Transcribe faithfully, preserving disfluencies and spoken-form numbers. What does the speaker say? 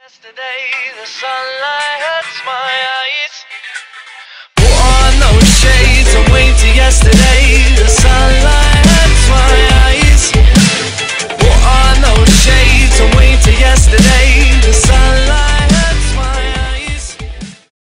Yesterday, the sunlight hurts my eyes. Put on those shades and wait till yesterday.